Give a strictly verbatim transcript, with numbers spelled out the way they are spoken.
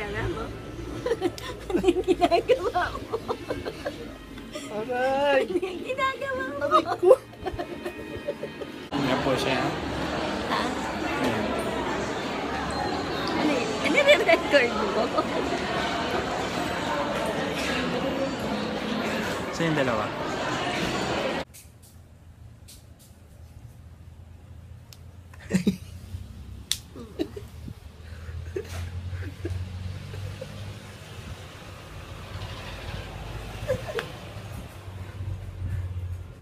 Kala mo? Ano yung ginagawa mo? Aray! Ano yung ginagawa mo? Aray ko! Nga po siya. Ha? Ano yun? Ano yung record mo? Sa yung dalawa?